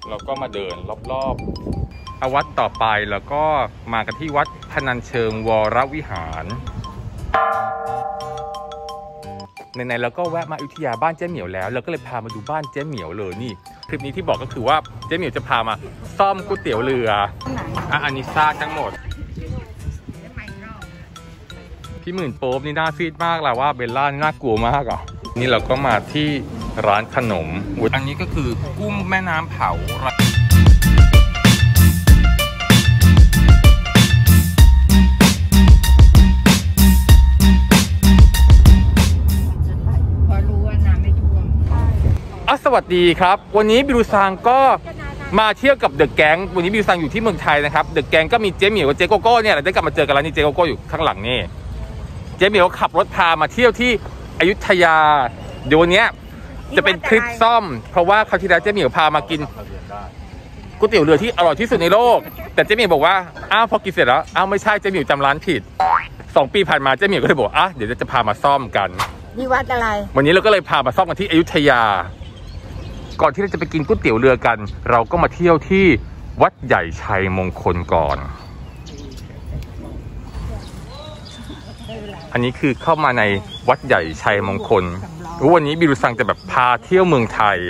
เราก็มาเดินรอบๆวัดต่อไปแล้วก็มากันที่วัดพนัญเชิงวรวิหารไหนๆเราก็แวะมาอยุธยาบ้านเจ๊เหมียวแล้วเราก็เลยพามาดูบ้านเจ๊เหมียวเลยนี่คลิปนี้ที่บอกก็คือว่าเจ๊เหมียวจะพามาซ่อมก๋วยเตี๋ยวเรืออันนี้ซากทั้งหมดพี่หมื่นโป๊บนี่น่าซีดมากแหละว่าเบลล่านี่น่ากลัวมากอ่ะนี่เราก็มาที่ร้านขนมอันนี้ก็คือกุ้งแม่น้ำเผาสวัสดีครับวันนี้บิวซังก็มาเที่ยวกับเดอะแก๊งวันนี้บิวซังอยู่ที่เมืองไทยนะครับเดอะแก๊งก็มีเจ๊เหมียวกับเจ๊โกโก้เนี่ยเราได้กลับมาเจอกันแล้วนี่เจ๊โกโก้อยู่ข้างหลังนี่เจ๊เหมียวขับรถพามาเที่ยวที่อยุธยาเดี๋ยววันนี้จะเป็นคลิปซ่อมเพราะว่าคราวที่แล้วเจ๊เหมียวพามากินก๋วยเตี๋ยวเรือที่อร่อยที่สุดในโลกแต่เจ๊เหมียวบอกว่าอ้าวพอกินเสร็จแล้วอ้าวไม่ใช่เจ๊เหมียวจำร้านผิด2 ปีผ่านมาเจ๊เหมียวก็เลยบอกเดี๋ยวจะพามาซ่อมกันนี่วัดอะไรวันนี้เราก็เลยพามาซ่อมกันที่อยุธยาก่อนที่เราจะไปกินก๋วยเตี๋ยวเรือกันเราก็มาเที่ยวที่วัดใหญ่ชัยมงคลก่อนอันนี้คือเข้ามาในวัดใหญ่ชัยมงคลวันนี้บิวซังจะแบบพาเที่ยวเมืองไทย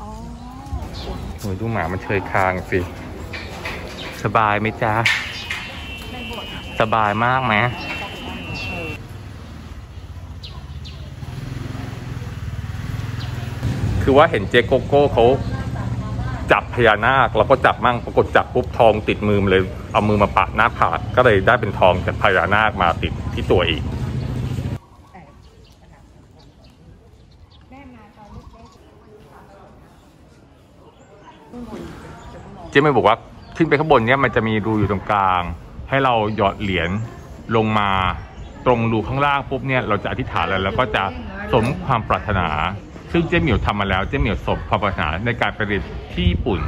ดูหมามันเชยคางสิสบายไหมจ๊ะสบายมากไหมคือว่าเห็นเจ๊โกโก้เขาจับพญานาคแล้วก็จับมั่งปรากฏจับปุ๊บทองติดมือเลยเอามือมาปะหน้าผากก็เลยได้เป็นทองจากพญานาคมาติดที่ตัวอีกเจ๊ไม่บอกว่าขึ้นไปข้างบนเนี้ยมันจะมีรูอยู่ตรงกลางให้เราหยอดเหรียญลงมาตรงรูข้างล่างปุ๊บเนี่ยเราจะอธิษฐานแล้วก็จะสมความปรารถนาซึ่งเจ๊เหมียวทำมาแล้วเจ๊เหมียวสมความปรารถนาในการไปเรียนที่ญี่ปุ่น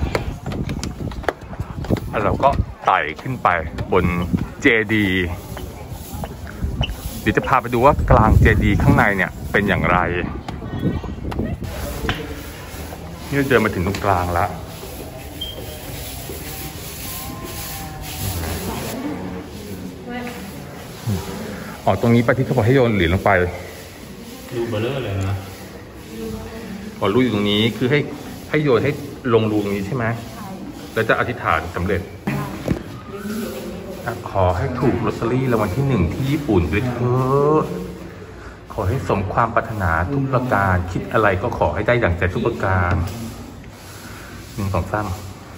เราก็ไต่ขึ้นไปบนเจดีย์เดี๋ยวจะพาไปดูว่ากลางเจดีย์ข้างในเนี่ยเป็นอย่างไรนี่เดินมาถึงตรงกลางแล้วตรงนี้ไปที่เขาบอกให้โยนเหรียญลงไปรูเบลเลอร์เลยนะรูอยู่ตรงนี้คือให้โยนให้ลงรูตรงนี้ใช่ไหมแล้วจะอธิษฐานสำเร็จขอให้ถูกลอตเตอรี่รางวัลที่1ที่ญี่ปุ่นด้วยเถอะขอให้สมความปรารถนาทุกประการคิดอะไรก็ขอให้ได้ดั่งใจทุกประการ1 2 3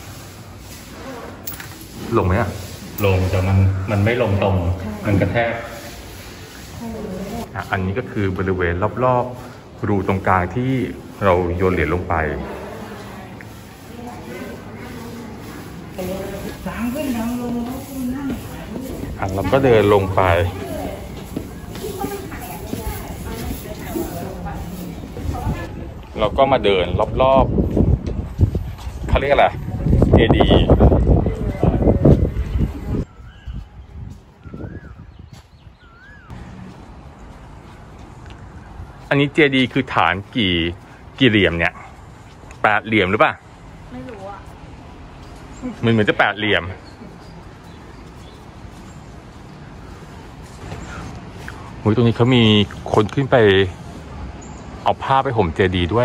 ลงไหมลงแต่มันไม่ลงตรงมันกระแทกอันนี้ก็คือบริเวณรอบๆรูตรงกลางที่เราโยนเหรียญลงไปเราก็เดินลงไปเราก็มาเดินรอบๆเขาเรียกอะไรเจดีย์อันนี้เจดีย์คือฐานกี่เหลี่ยมเนี่ย8 เหลี่ยมหรือเปล่าไม่รู้อ่ะเหมือนจะ8 เหลี่ยมตรงนี้เขามีคนขึ้นไปเอาผ้าไปห่มเจดีย์ด้วย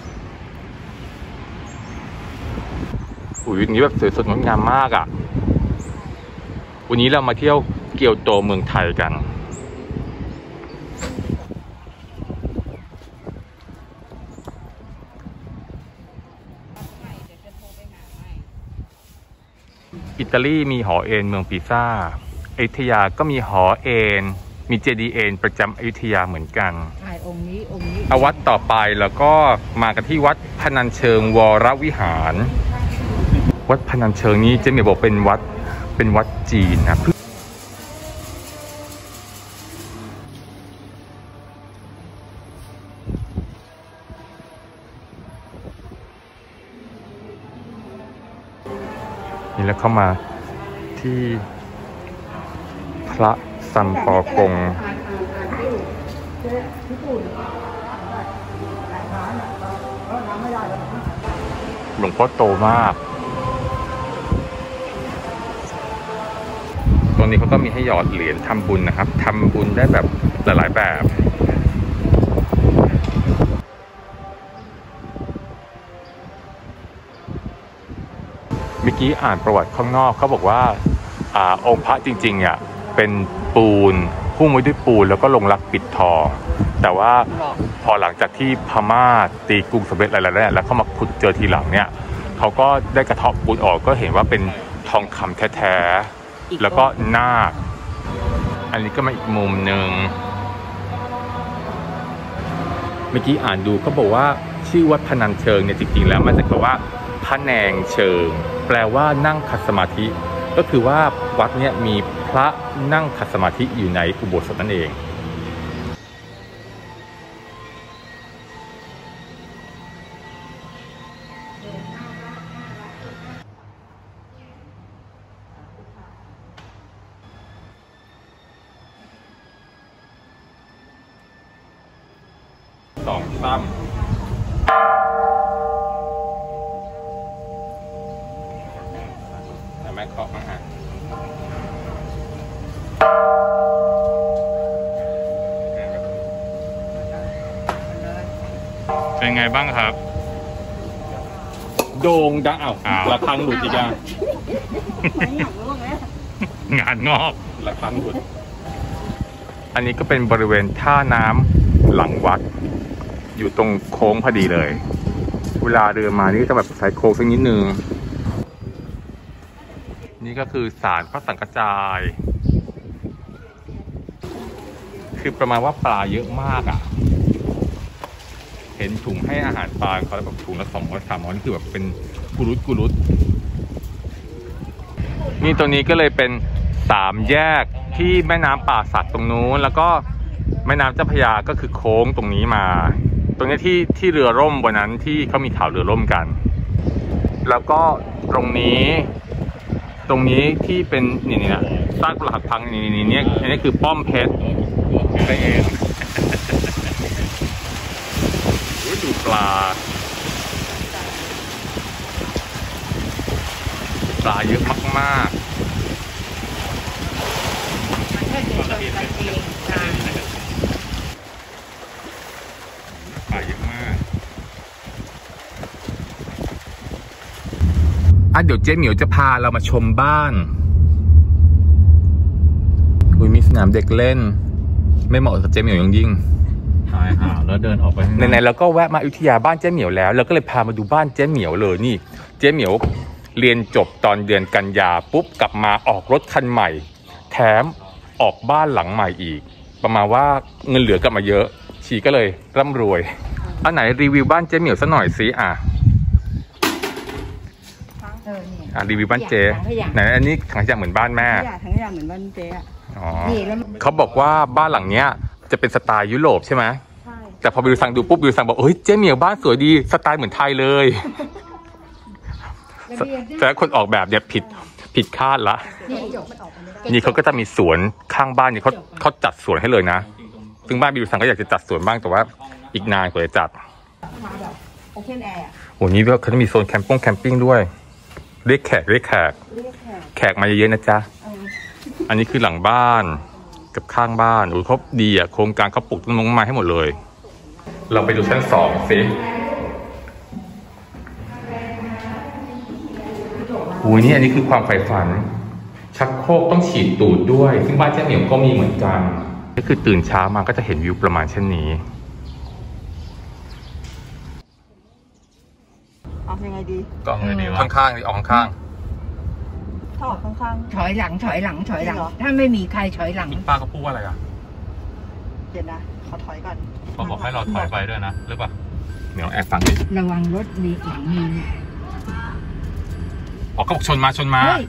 อย่างนี้แบบสวยสดงดงามมากอ่ะวันนี้เรามาเที่ยวเกียวโตเมืองไทยกันอิตาลีมีหอเอ็นเมืองปิซ่าอยุธยาก็มีหอเอ็นมีเจดีย์เอ็นประจำอยุธยาเหมือนกันองค์นี้วัดต่อไปแล้วก็มากันที่วัดพนัญเชิงวรวิหารวัดพนัญเชิงนี้เจ๊เหมียวบอกเป็นวัดจีนนะนี่แล้วเข้ามาที่พระสัมปอกงหลวงพ่อโตมากตรงนี้เขาก็มีให้หยอดเหรียญทำบุญนะครับทำบุญได้แบบหลายๆแบบเมื่อกี้อ่านประวัติข้างนอกเขาบอกว่าองค์พระจริงๆเนี่ยเป็นปูนหุ้มไว้ด้วยปูนแล้วก็ลงรักปิดทองแต่ว่าพอหลังจากที่พม่าตีกรุงสำเร็จอะไรแล้วเขามาขุดเจอทีหลังเนี่ยเขาก็ได้กระเทาะปูนออกก็เห็นว่าเป็นทองคำแท้ๆแล้วก็นาคอันนี้ก็มาอีกมุมหนึ่งเมื่อกี้อ่านดูก็บอกว่าชื่อวัดพนัญเชิงเนี่ยจริงๆแล้วมันจะคำว่าพระแนงเชิงแปลว่านั่งขัดสมาธิก็คือว่าวัดเนี่ยมีพระนั่งขัดสมาธิอยู่ในอุโบสถนั่นเอง2 ตั้มแต่แม่เคาะมาเป็นไงบ้างครับโด่งดังระฆังหลุดอีกอย่างงานงอกระฆังหลุดอันนี้ก็เป็นบริเวณท่าน้ำหลังวัดอยู่ตรงโค้งพอดีเลยเวลาเดินมานี่จะแบบสายโค้งสักนิดนึงนี่ก็คือศาลพระสังฆจายคือประมาณว่าปลาเยอะมากอ่ะเห็นถุงให้อาหารปลาเขาแบบถุงละ200 300นี่คือแบบเป็นกุรุตนี่ตรงนี้ก็เลยเป็น3 แยกที่แม่น้ำป่าสักตรงนู้นแล้วก็แม่น้ำเจ้าพระยาก็คือโค้งตรงนี้มาตรงนี้ที่เรือร่มบนนั้นที่เขามีข่าวเรือร่มกันแล้วก็ตรงนี้ที่เป็นนี่นะซากปรักหักพังนี่อันนี้คือป้อมเพชรไปเองดูปลาเยอะมากๆปลาเยอะมากเดี๋ยวเจ๊เหมียวจะพาเรามาชมบ้านมีสนามเด็กเล่นไม่เหมาะกับเจ๊เหมียวยิ่งชายหาดแล้วเดินออกไปไหนๆแล้วก็แวะมาอยุธยาบ้านเจ๊เหมียวแล้วเราก็เลยพามาดูบ้านเจ๊เหมียวเลยนี่เจ๊เหมียวเรียนจบตอนเดือนกันยาปุ๊บกลับมาออกรถคันใหม่แถมออกบ้านหลังใหม่อีกประมาณว่าเงินเหลือกลับมาเยอะชีก็เลยร่ำรวยอันไหนรีวิวบ้านเจ๊เหมียวซะหน่อยสิรีวิวบ้านเจ๊ไหนอันนี้ถังขยะเหมือนบ้านแม่ถังขยะเหมือนบ้านเจ๊เขาบอกว่าบ้านหลังเนี้ยจะเป็นสไตล์ยุโรปใช่ไหมใช่แต่พอบิวซังดูปุ๊บบิวซังบอกเฮ้ยเจ๊เหมียวบ้านสวยดีสไตล์เหมือนไทยเลยแต่คนออกแบบเนี่ยผิดคาดละนี่เขาก็จะมีสวนข้างบ้านนี่เขาจัดสวนให้เลยนะซึ่งบ้านบิวซังก็อยากจะจัดสวนบ้างแต่ว่าอีกนานกว่าจะจัดโอเพนแอร์โอ้นี่เขาจะมีโซนแคมปิ้งด้วยเรียกแขกมาเยอะๆนะจ๊ะอันนี้คือหลังบ้านกับข้างบ้านโอ้เขาดีอ่ะโครงการเขาปลูกต้นไม้ให้หมดเลยเราไปดูชั้น2สินี่อันนี้คือความใฝ่ฝันชักโครกต้องฉีดตูดด้วยซึ่งบ้านเจ๊เหมียวก็มีเหมือนกันก็คือตื่นเช้ามาก็จะเห็นวิวประมาณเช่นนี้เอายังไงดีก็ไงดีวะข้างๆดิออกข้างถอดข้างถอยหลังถ้าไม่มีใครถอยหลังป้าก็พูดว่าอะไรเดี๋ยวนะขอถอยก่อนเขาบอกให้เราถอยไปด้วยนะหรือเปล่าเดี๋ยวแอบฟังดิระวังรถมีหลังมีเขาบอกชนมา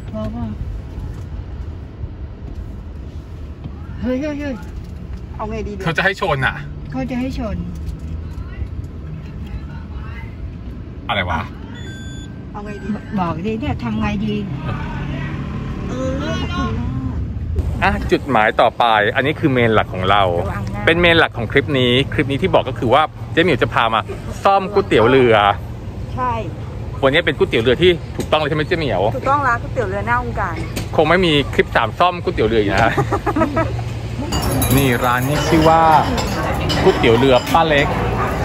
เฮ้ยเอาไงดีเขาจะให้ชนอ่ะเขาจะให้ชนอะไรวะเอาไงดีบอกดิเนี่ยทำไงดีจุดหมายต่อไปอันนี้คือเมนหลักของเราเป็นเมนหลักของคลิปนี้ที่บอกก็คือว่าเจ๊เหมียวจะพามาซ่อมก๋วยเตี๋ยวเรือใช่วันนี้เป็นก๋วยเตี๋ยวเรือที่ถูกต้องเลยใช่ไหมเจ๊เหมียวถูกต้องละก๋วยเตี๋ยวเรือหน้าองค์การคงไม่มีคลิป3ซ่อมก๋วยเตี๋ยวเรืออีกนะ นี่ร้านนี้ชื่อว่าก๋วยเตี๋ยวเรือป้าเล็ก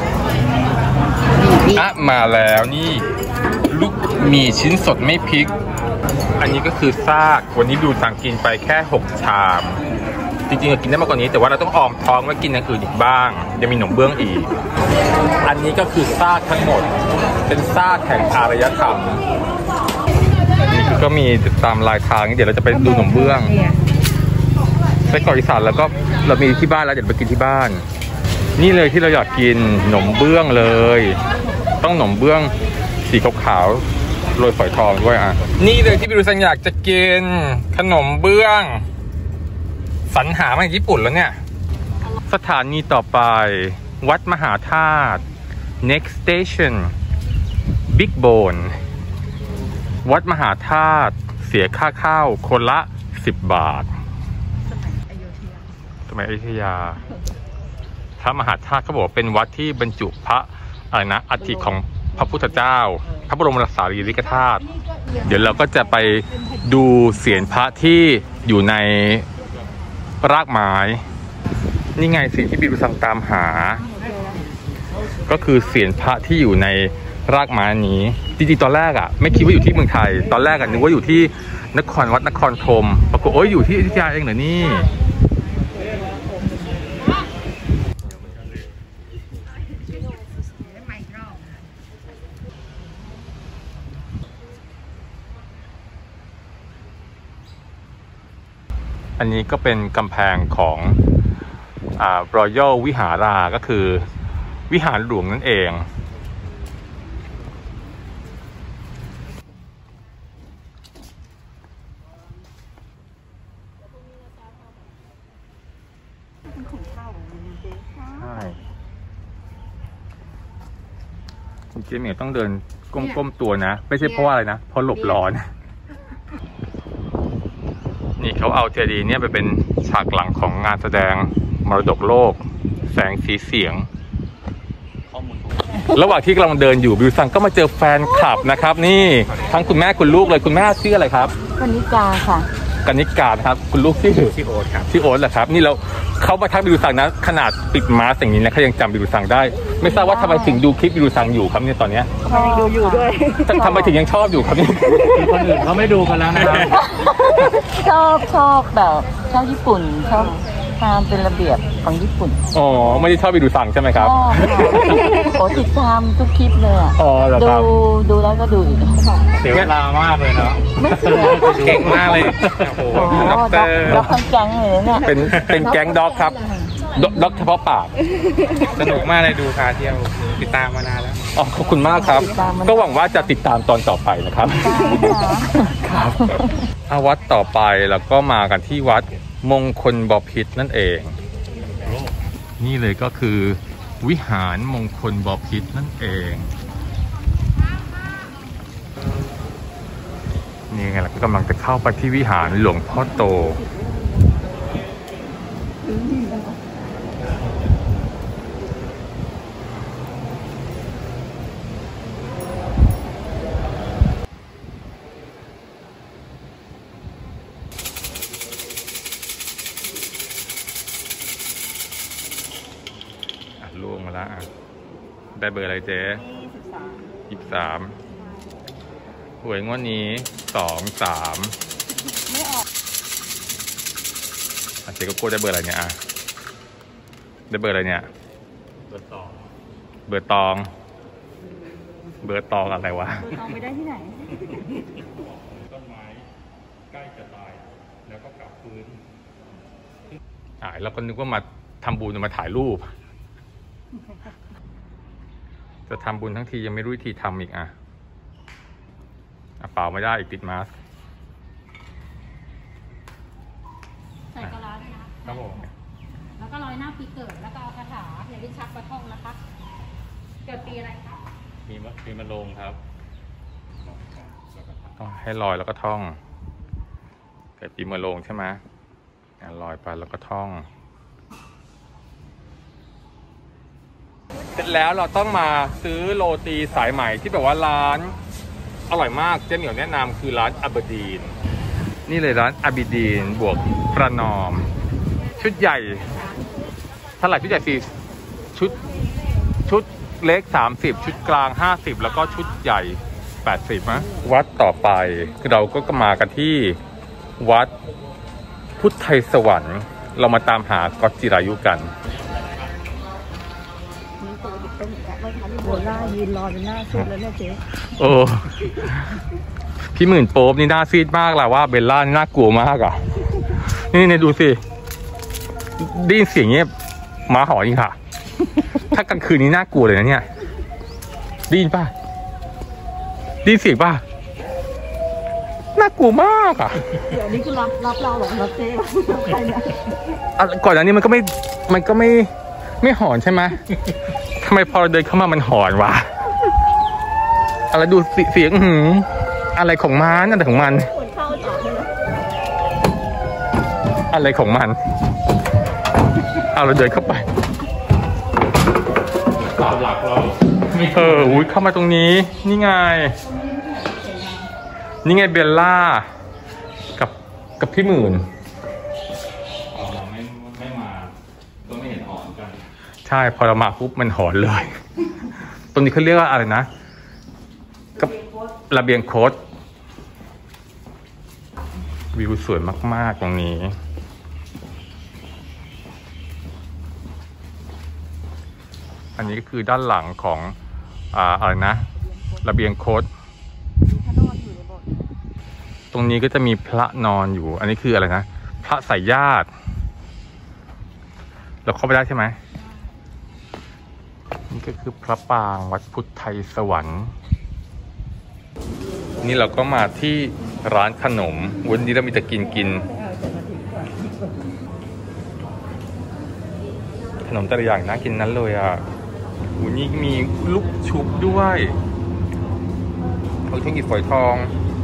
อ่ะมาแล้วนี่ลูกหมี่ชิ้นสดไม่พริก อันนี้ก็คือซากวันนี้ดูสั่งกินไปแค่6ชามจริงๆก็กินได้มากกว่านี้แต่ว่าเราต้องออมท้องไว้กินอย่างอื่นอีกบ้างยังมีหนมเบื้องอีกอันนี้ก็คือซากทั้งหมดเป็นซากแห่งอารยธรรมนี่ก็มีตามลายทางเดี๋ยวเราจะไปดูหนมเบื้องไส้กรอกอีสานแล้วก็เรามีที่บ้านแล้วเดี๋ยวไปกินที่บ้านนี่เลยที่เราอยากกินหนมเบื้องเลยต้องหนมเบื้องสีขาวๆโรยฝอยทองด้วยอ่ะนี่เลยที่พี่ดูสัญอยากจะกินขนมเบื้องสรรหามาจากญี่ปุ่นแล้วเนี่ยสถานีต่อไปวัดมหาธาตุ next station Big Bone วัดมหาธาตุเสียค่าข้าวคนละ10 บาทสมัยอยุธยาพระมหาธาตุเขาบอกเป็นวัดที่บรรจุพระอะไรนะอัฐิของพระพุทธเจ้าพระบรมสารีริกธาตุเดี๋ยวเราก็จะไปดูเศียรพระที่อยู่ในรากไม้นี่ไงสิ่งที่บิวซังตามหาก็คือเศียรพระที่อยู่ในรากไม้นี้จริงๆตอนแรกอ่ะไม่คิดว่าอยู่ที่เมืองไทยตอนแรกอ่ะนึกว่าอยู่ที่นครวัดนครธมปรากฏโอ้ยอยู่ที่อยุธยาเองเหรอนี่อันนี้ก็เป็นกำแพงของRoyal วิหาราก็คือวิหารหลวงนั่นเองใช่คุณเจ๊เหมียวต้องเดินก้มๆตัวนะไม่ใช่เพราะว่าอะไรนะเพราะหลบร้อนนี่เขาเอาเจดีย์เนี่ยไปเป็นฉากหลังของงานแสดงมรดกโลกแสงสีเสียงระหว่างที่กำลังเดินอยู่บิวซังก็มาเจอแฟนคลับนะครับนี่ทั้งคุณแม่คุณลูกเลยคุณแม่ชื่ออะไรครับกนิกาค่ะกนิกาครับคุณลูกชื่อโอ๊ตครับชื่อโอ๊ตแหละครับนี่เราเขามาทักบิวซังนะขนาดปิดมาสิ่งนี้นะเขายังจำบิวซังได้ไม่ทราบว่าทำไมถึงดูคลิปบิวซังอยู่ครับเนี่ยตอนเนี้ยดูอยู่ด้วยทำไมถึงยังชอบอยู่ครับนี่คนอื่นเขาไม่ดูกันแล้วนะครับชอบแบบชอบญี่ปุ่นชอบความเป็นระเบียบของญี่ปุ่นอ๋อไม่ได้ชอบบิวซังใช่ไหมครับโอ้ติดตามทุกคลิปเลยอ่ะอ๋อเหรอครับดูแล้วก็ดูอีกเสียเวลามากเลยเนาะไม่เสียเก่งมากเลยโอ้โหด็อกเตอร์ด็อกทั้งแก๊งเลยเนี่ยเป็นแก๊งด็อกครับด็อกเฉพาะปากสนุกมากเลยดูพาเที่ยวติดตามมานานแล้วอ๋อขอบคุณมากครับก็หวังว่าจะติดตามตอนต่อไปนะครับครับวัดต่อไปแล้วก็มากันที่วัดมงคลบพิตรนั่นเองนี่เลยก็คือวิหารมงคลบพิตรนั่นเองนี่ไงล่ะก็กำลังจะเข้าไปที่วิหารหลวงพ่อโตล่วงมาแล้วได้เบอร์อะไรเจ๊23หวยงวดนี้23ไม่ออกเจ๊ก็โก้ได้เบอร์อะไรเนี่ยได้เบอร์อะไรเนี่ยเบอร์ตองเบอร์ตองอะไรวะเบอร์ตองไปได้ที่ไหนต้นไม้ใกล้จะตายแล้วก็กลับฟื้นแล้วก็นึกว่ามาทำบุญมาถ่ายรูปจะทำบุญทั้งทียังไม่รู้วิธีทำอีกเปล่าไม่ได้อีกติดมาสใส่กะลาด้วยนะครับผมแล้วก็ร้อยหน้าปีเกิดแล้วก็เอาคาถาอย่างที่ชักมาท่องนะคะเกิดปีอะไรครับปีมะโรงครับต้องให้ลอยแล้วก็ท่องเกิดปีมะโรงใช่ไหมลอยไปแล้วก็ท่องเสร็จแล้วเราต้องมาซื้อโรตีสายใหม่ที่แบบว่าร้านอร่อยมากเจ๊เหมียวแนะนำคือร้านอาบดีนนี่เลยร้านอาบดีนบวกประนอมชุดใหญ่เท่าไหร่ชุดใหญ่ชุดเล็ก30ชุดกลาง50แล้วก็ชุดใหญ่80นะวัดต่อไปเราก็มากันที่วัดพุทธไทยสวรรค์เรามาตามหาก๊อตจิรายุกันโบล่ายืนรอเป็นหน้าสุดแล้วเนี่ยเจ๊โอ้พี่หมื่นโป๊บนี่น่าซีดมากแหละว่าเบลล่านี่น่ากลัวมากอ่ะนี่ดูสิได้ยินเสียงเงี้ยหมาหอนจริงค่ะ ถ้ากลางคืนนี้น่ากลัวเลยนะเนี่ยได้ยินป่ะได้ยินเสียงป่ะน่ากลัวมากอ่ะเดี๋ยวนี้คือรับเราเหรอรับเจ๊ใครเนี่ยก่อนอันนี้มันก็ไม่หอนใช่ไหมทำไมพอเราเดินเข้ามามันหอนวะอะไรดูเสียงอะไรของมันอะไรของมันอะไรของมันเอาเราเดินเข้าไปตามหลักเราอุ้ยเข้ามาตรงนี้นี่ไงเบลล่ากับพี่หมื่นไม่มาก็ไม่เห็นหอนกันใช่พอเรามาปุ๊บมันหอนเลยตรงนี้เขาเรียกว่าอะไรนะกับระเบียงโค้ดวิวสวยมากๆตรงนี้อันนี้ก็คือด้านหลังของอะไรนะระเบียงโค้ดตรงนี้ก็จะมีพระนอนอยู่อันนี้คืออะไรนะพระสายญาติเราเข้าไปได้ใช่ไหมนี่ก็คือพระปางวัดพุทธไทยสวรรค์นี่เราก็มาที่ร้านขนมวันนี้เรามีแต่กินขนมแต่ละอย่างน่ากินนั้นเลยอ่ะนี่มีลูกชุบด้วยเขาเทคนิคฝอยทอง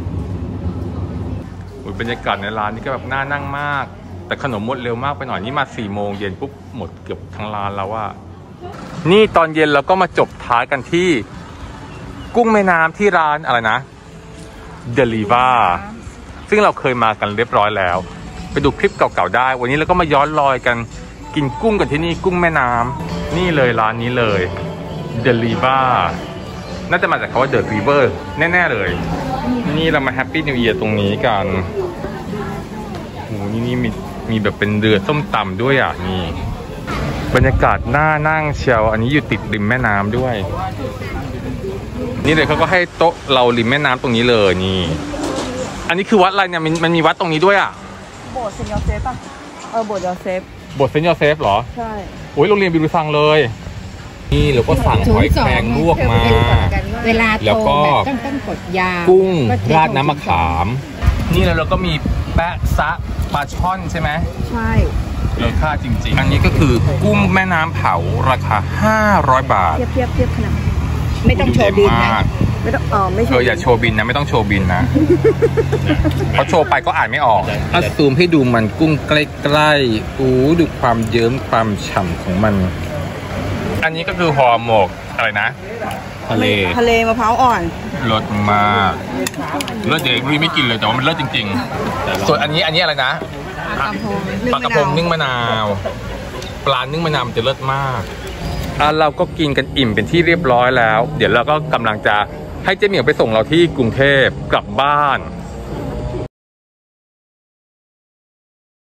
บรรยากาศในร้านนี่ก็แบบน่านั่งมากแต่ขนมหมดเร็วมากไปหน่อยนี่มา4 โมงเย็นปุ๊บหมดเกือบทั้งร้านแล้วว่านี่ตอนเย็นเราก็มาจบท้ายกันที่กุ้งแม่น้ำที่ร้านอะไรนะเดลิว่าซึ่งเราเคยมากันเรียบร้อยแล้วไปดูคลิปเก่าๆได้วันนี้เราก็มาย้อนรอยกันกินกุ้งกันที่นี่กุ้งแม่น้ำนี่เลยร้านนี้เลยเดลิว่าน่าจะมาจากคำว่าเดอะริเวอร์แน่ๆเลยนี่เรามาแฮปปี้นิวเอียร์ตรงนี้กันโอ้นี่มีแบบเป็นเรือส้มตำด้วยอ่ะนี่บรรยากาศน่านั่งเชียวอันนี้อยู่ติดริมแม่น้ำด้วยนี่เลยเขาก็ให้โต๊ะเราริมแม่น้ำตรงนี้เลยนี่อันนี้คือวัดอะไรเนี่ยมันมีวัดตรงนี้ด้วยอ่ะโบสถ์เซนต์ยอเซฟป่ะโบสถ์ยอเซฟโบสถ์เซนต์ยอเซฟเหรอใช่โอ้ยโรงเรียนบิรุซังเลยนี่เราก็สั่งหอยแครงลวกมาแล้วก็กุ้งราดน้ำมะขามนี่แล้วเราก็มีแปะซะปลาช่อนใช่ไหมใช่เลยค่าจริงๆอันนี้ก็คือกุ้งแม่น้ำเผาราคา500 บาทเทียบขนาดไม่ต้องโชว์บินนะไม่ต้องไม่อย่าโชว์บินนะไม่ต้องโชว์บินนะเพราะโชว์ไปก็อ่านไม่ออกถ้าซูมให้ดูมันกุ้งใกล้ๆดูความเยิ้มความฉ่ำของมันอันนี้ก็คือห่อหมกอะไรนะทะเลมะพร้าวอ่อนรสมากเลิศเด็กไม่กินเลยแต่ว่ามันเลิศจริงๆส่วนอันนี้อะไรนะปลากระพงนึ่งมะนาวปลานึ่งมะนาวจะเลิศมากเราก็กินกันอิ่มเป็นที่เรียบร้อยแล้วเดี๋ยวเราก็กำลังจะให้เจ๊เหมียวไปส่งเราที่กรุงเทพกลับบ้าน